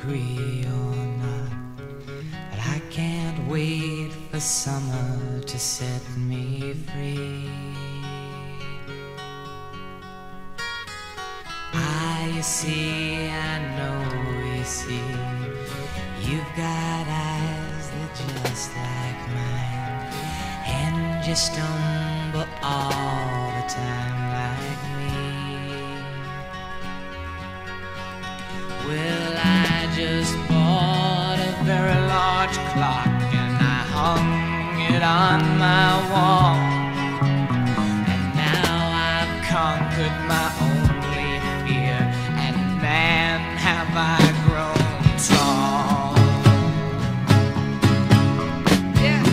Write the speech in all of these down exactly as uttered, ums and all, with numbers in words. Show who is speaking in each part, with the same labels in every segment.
Speaker 1: agree or not, but I can't wait for summer to set me free. Ah, you see, I know you see, you've got eyes that just like mine, and you stumble all the time like me. Well, I just bought a very large clock and I hung it on my wall, and now I've conquered my only fear, and man, have I grown tall. Yes.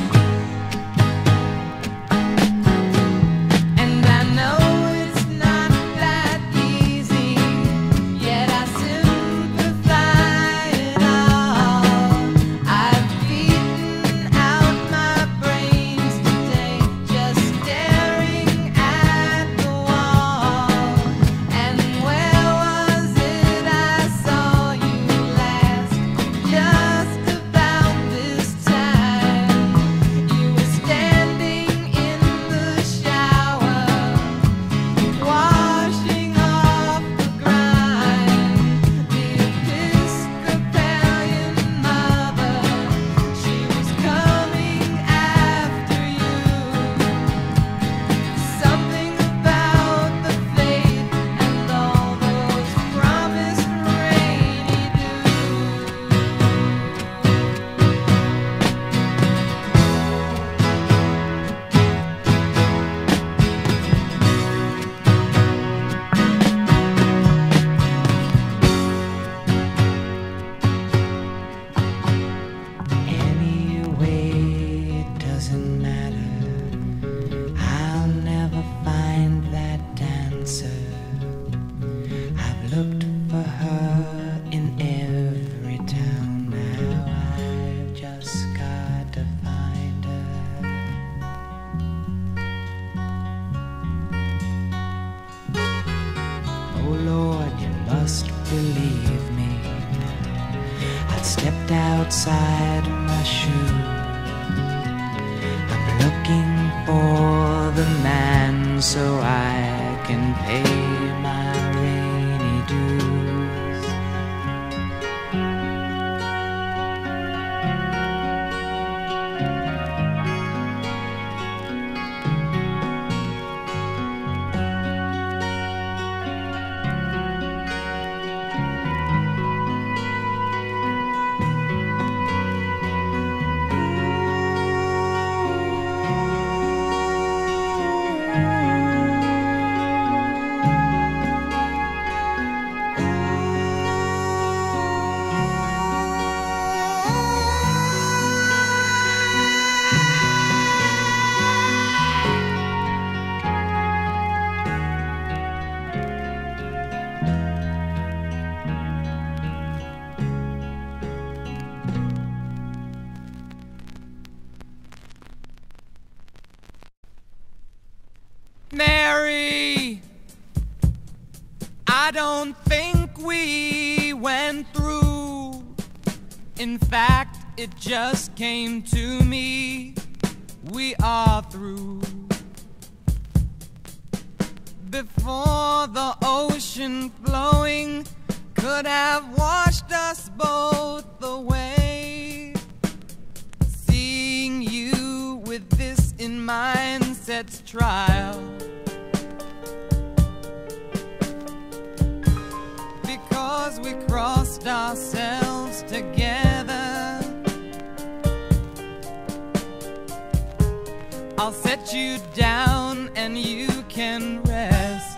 Speaker 1: And I know it's not that easy, yet I simplify it all. I've beaten out my brains today, just staring at the wall. And where was it I saw you last? Just about this time. You were standing in the shower, washing off the grime. The Episcopalian mother, she was coming after you. Something about the faith and all those promised rainy dews. Anyway, it doesn't matter, I'll never find that dancer. I've looked for her in every town, now I've just got to find her. Oh Lord, you must believe me, I've stepped outside my shoe. I'm looking for the man so I can pay my rainy dues. Mary, I don't think we went through. In fact, it just came to me, we are through. Before the ocean flowing could have washed us both away, seeing you with this in mind sets trial. Because we crossed ourselves together, I'll set you down and you can rest.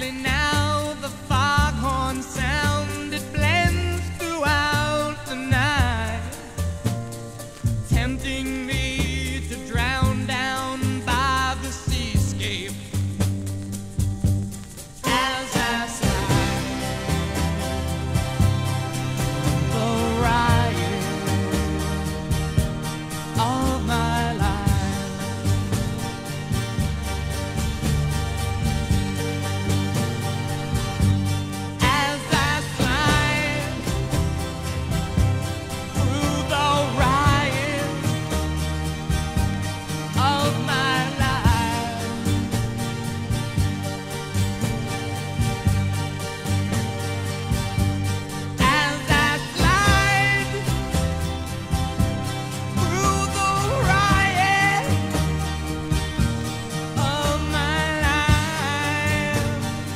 Speaker 1: sadly now the foghorn sound, it blends throughout the night, tempting me to drown down by the seascape. As I slide the riot of my life, as I slide through the riot of my life, as I slide through the riot of my life.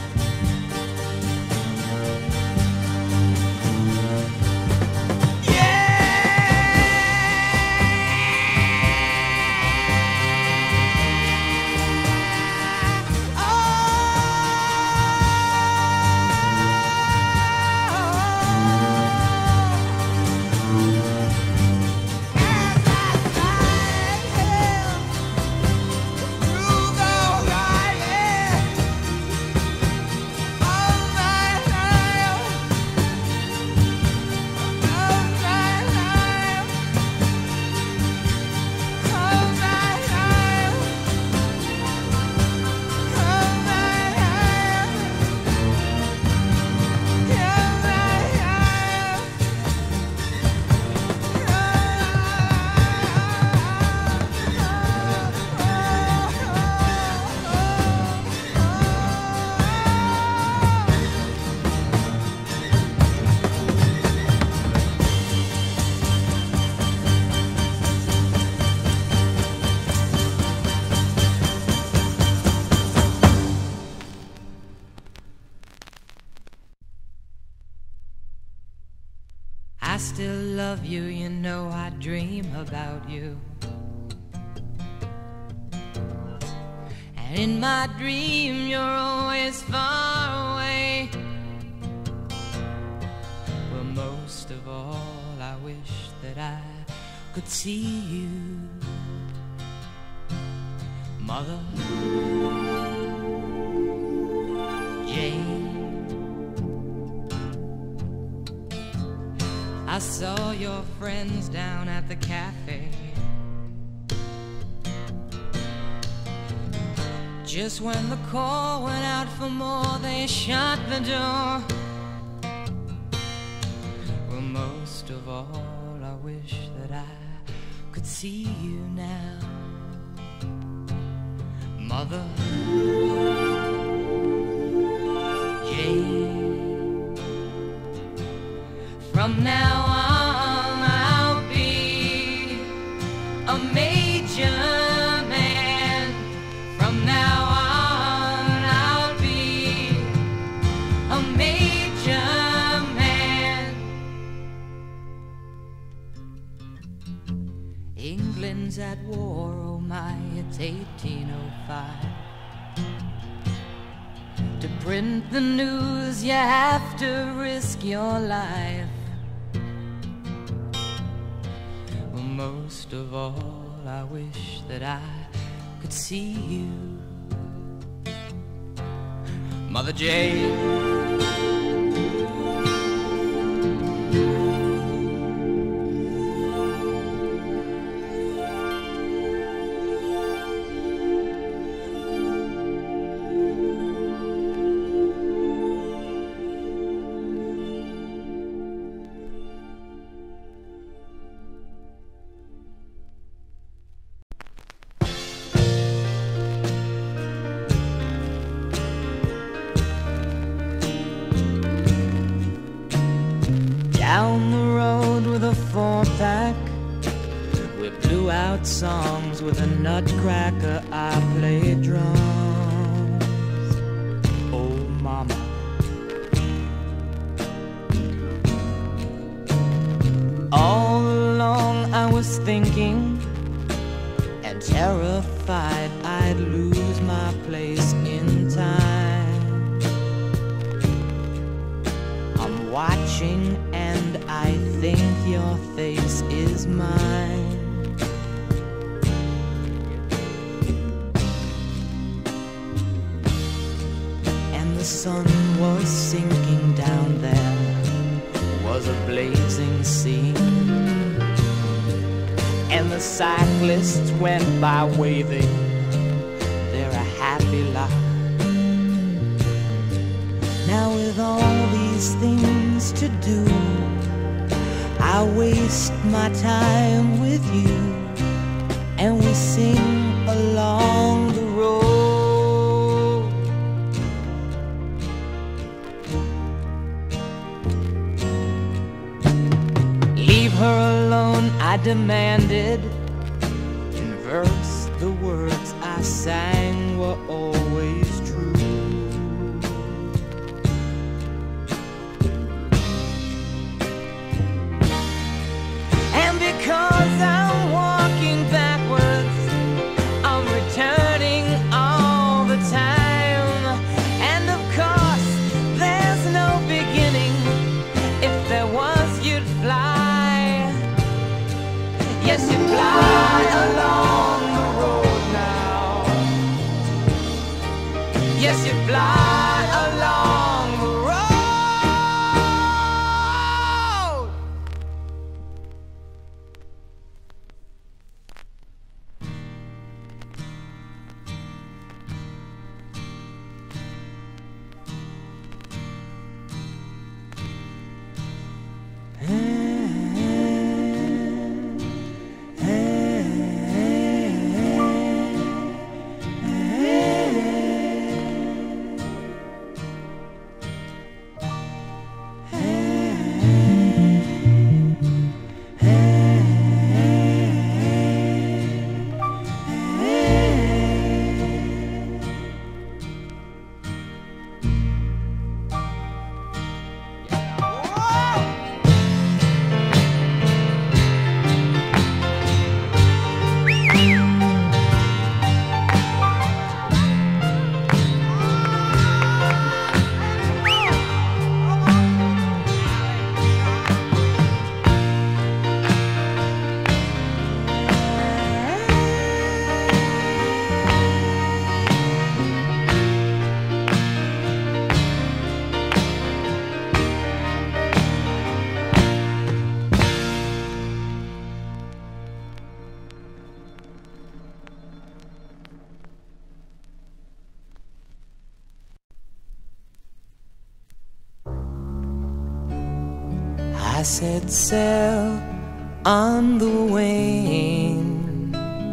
Speaker 1: I still love you, you know I dream about you. And in my dream you're always far away. Well, most of all I wish that I could see you, Mother Jane. I saw your friends down at the cafe. Just when the call went out for more, they shut the door. Well, most of all, I wish that I could see you now, Mother Jane. From now on, I'll be a major man. From now on, I'll be a major man. England's at war, oh my, it's eighteen oh five. To print the news, you have to risk your life. Most of all, I wish that I could see you, Mother Jane. Down the road with a four-pack, we blew out songs with a nutcracker. I played drums. Oh, mama. All along I was thinking and terrified I'd lose my place in time. mine. And the sun was sinking down there, was a blazing scene. And the cyclists went by waving their happy lot. Now with all these things to do, I waste my time with you, and we sing along the road. Leave her alone, I demanded. In verse, the words I sang were always true. Because I'm walking backwards, I'm returning all the time. And of course, there's no beginning. If there was, you'd fly. Yes, you'd fly along the road now. Yes, you'd fly along the road. I set sail on the wane.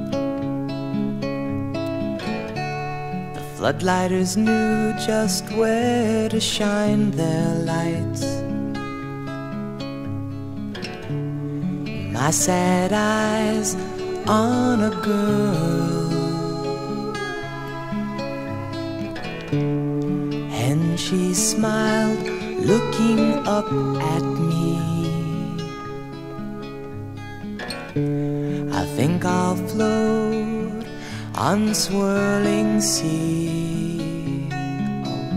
Speaker 1: The floodlighters knew just where to shine their lights. My sad eyes on a girl, and she smiled, looking up at me. I think I'll float on swirling sea. Oh.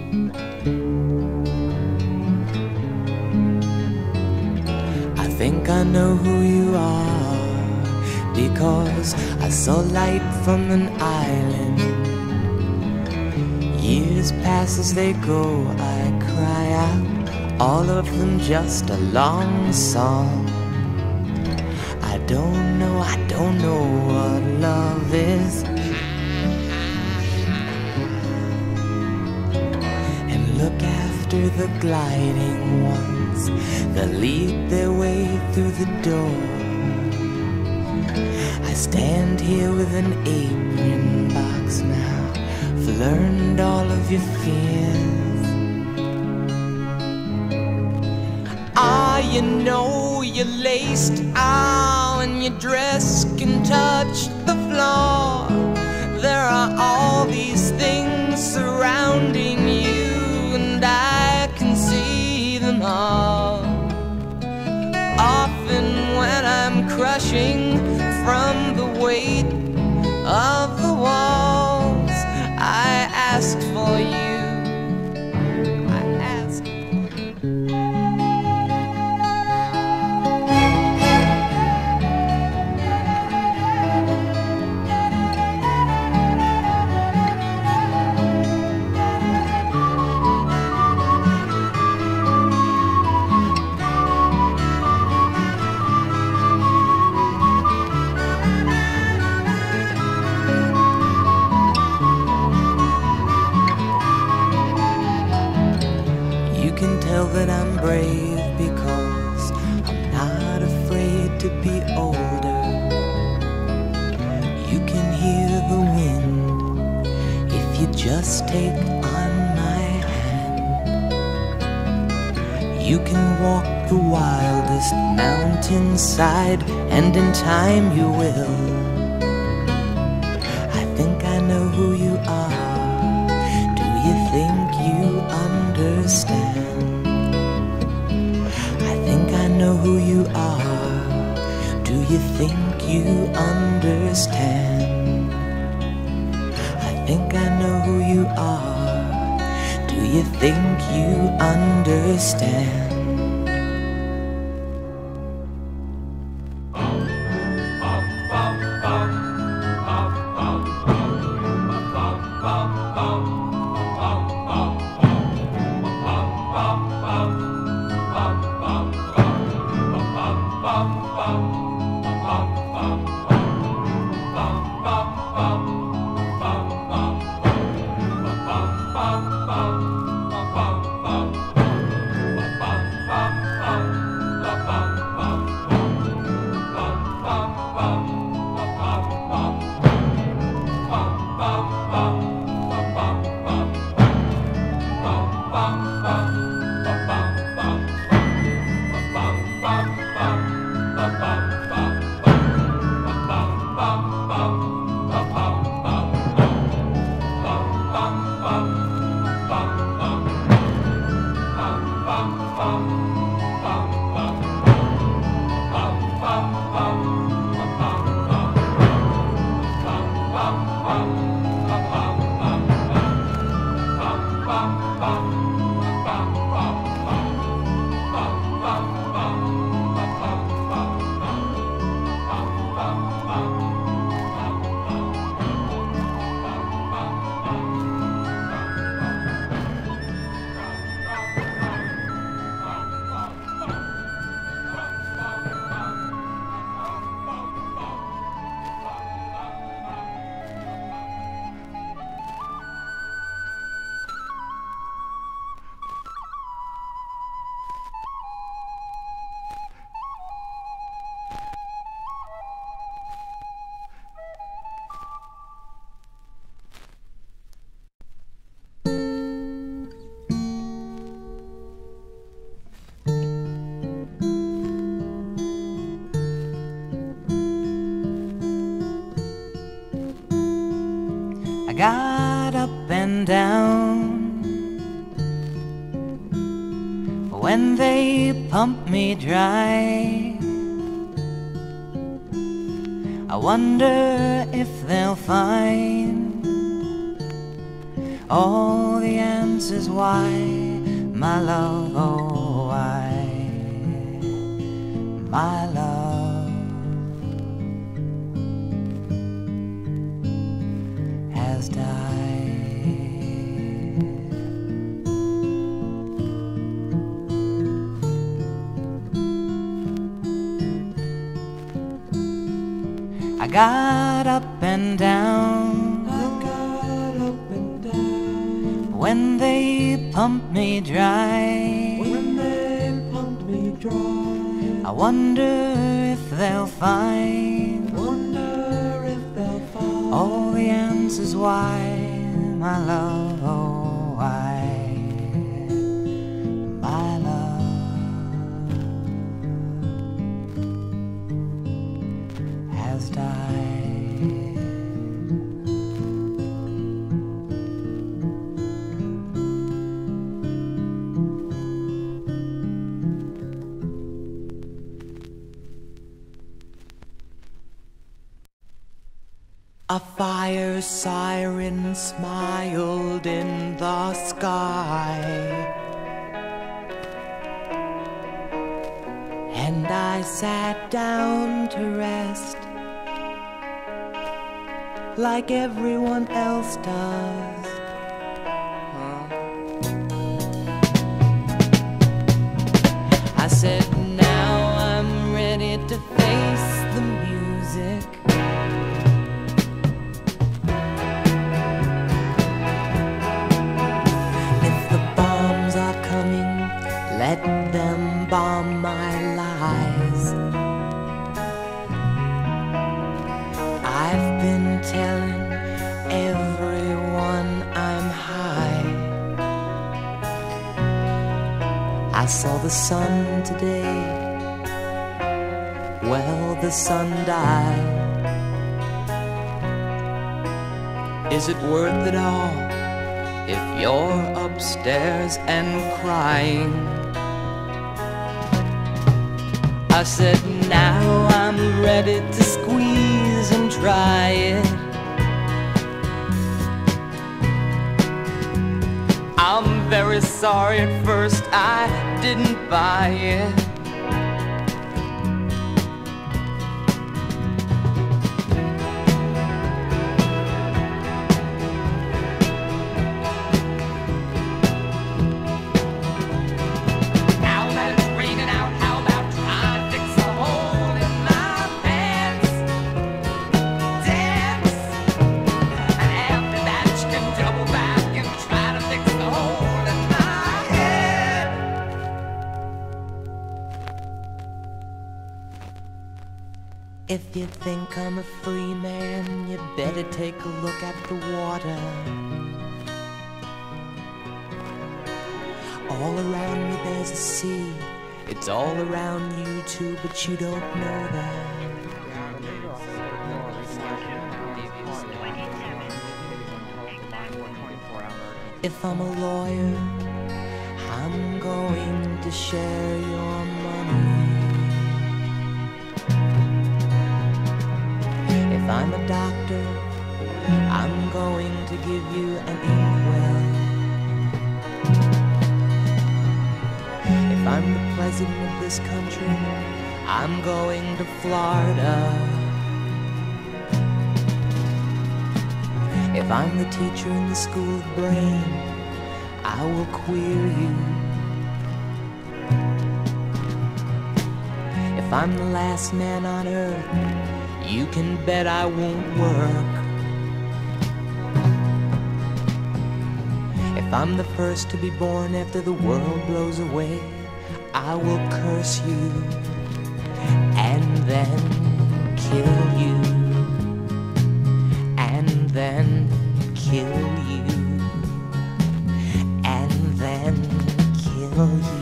Speaker 1: I think I know who you are, because I saw light from an island. Years pass as they go, I cry out, all of them just a long song. I don't know, I don't know what love is. And look after the gliding ones that lead their way through the door. I stand here with an apron box now. I've learned all of your fears. Ah, you know you're laced out and your dress can touch the floor. There are all these things surrounding you, and I can see them all. Often when I'm crushing from the weight of the walls, I ask for you. I ask for you. can tell that I'm brave because I'm not afraid to be older. You can hear the wind if you just take on my hand. You can walk the wildest mountainside, and in time you will. I think I know who you are. Do you think you understand? I think I know who you are. Do you think you understand? I think I know who you are. Do you think you understand? I got up and down when they pumped me dry. I wonder if they'll find all the answers why, my love, oh why, my love has died. I got up and down, I got up and down when they pumped me dry. When they pumped me dry, I wonder if they'll find, wonder if they'll find all the answers why, my love, oh why, my love has died. A fire siren smiled in the sky, and I sat down to rest like everyone else does. Huh? I said, now I'm ready to face the music. If the bombs are coming let them bomb my lies. I've been telling everyone I'm high. I saw the sun today. Well, the sun died. Is it worth it all if you're upstairs and crying? I said, now I'm ready to squeeze and try it. I'm very sorry at first I didn't buy it. If you think I'm a free man, you better take a look at the water. All around me there's a sea. It's all around you too, but you don't know that. If I'm a lawyer, I'm going to share your money. If I'm a doctor, I'm going to give you an inkwell. If I'm the president of this country, I'm going to Florida. If I'm the teacher in the school of brain, I will queer you. If I'm the last man on earth, you can bet I won't work. If I'm the first to be born after the world blows away, I will curse you and then kill you and then kill you and then kill you.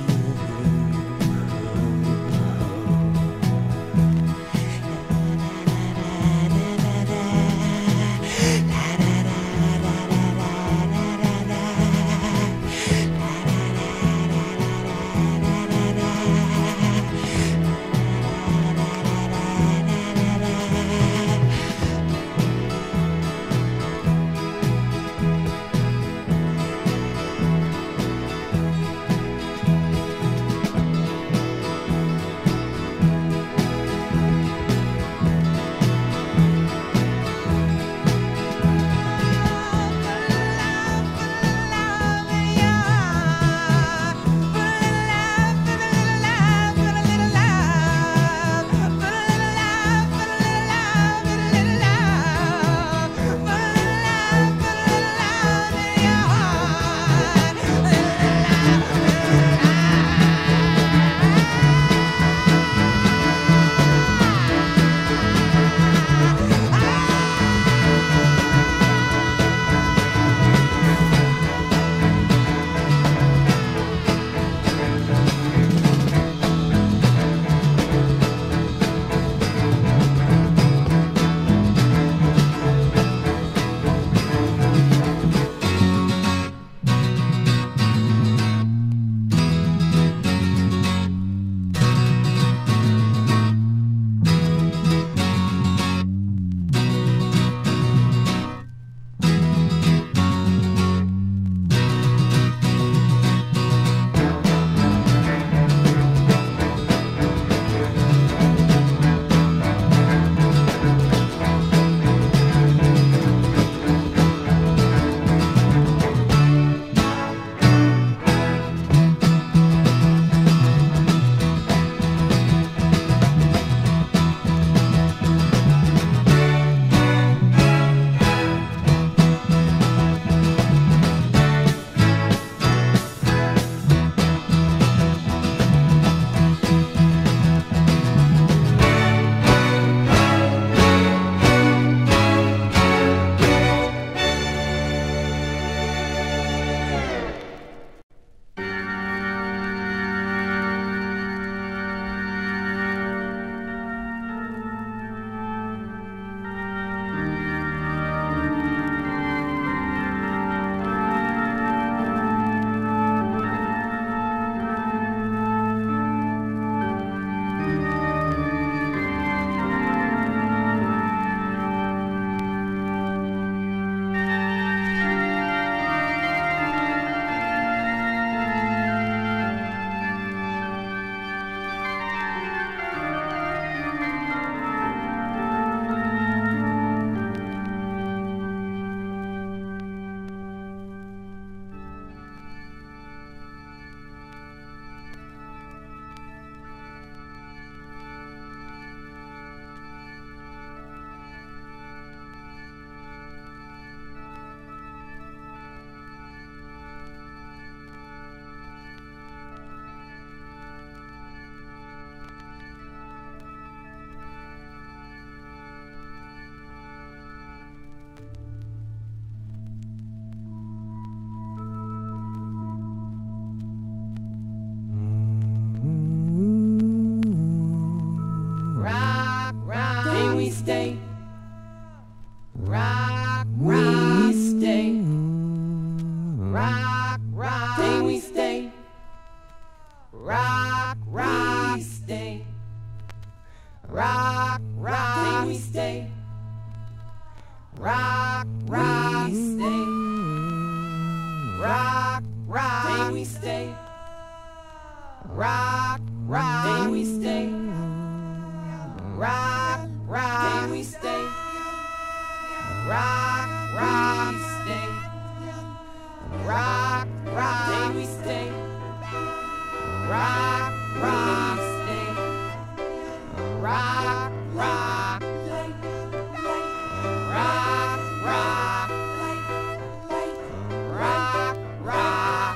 Speaker 1: rock, rock, day we stay. Rock, rock, day we stay. Rock, rock, stay. Rock, rock, day we stay. Rock, rock, stay. Rock, rock, rock, rock, rock, rock.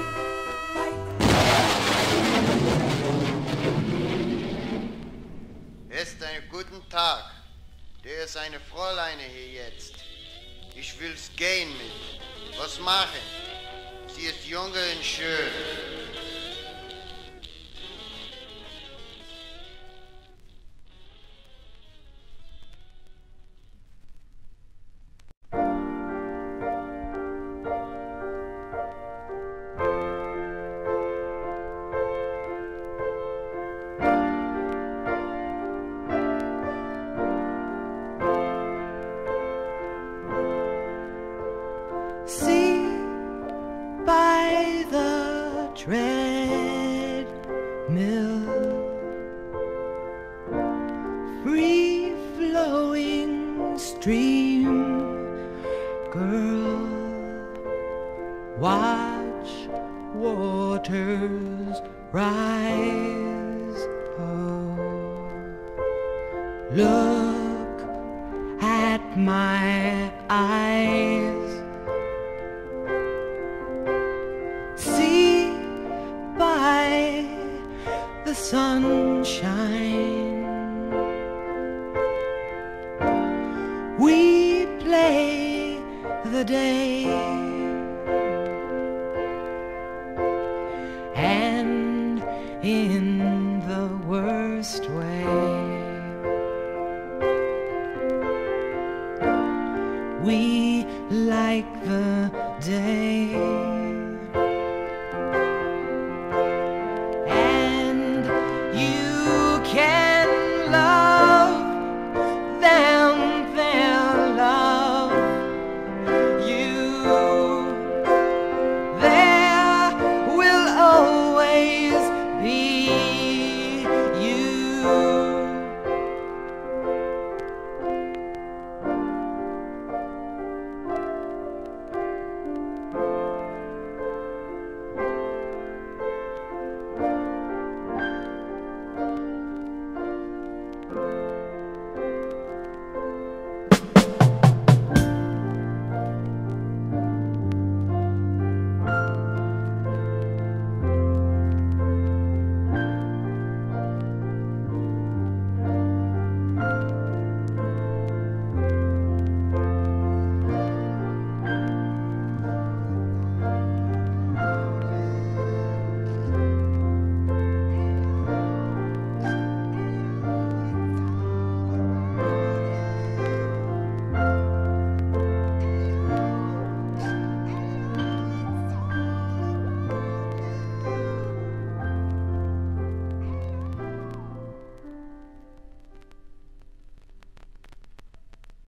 Speaker 2: Est einen guten Tag. Der ist eine Fräuleine hier jetzt. Ich will's gehen mit. Was machen? Sie ist jung und schön.
Speaker 1: See by the treadmill, free-flowing stream, girl, watch waters rise. Oh, look at my eyes. See by the sunshine, we play the day, and in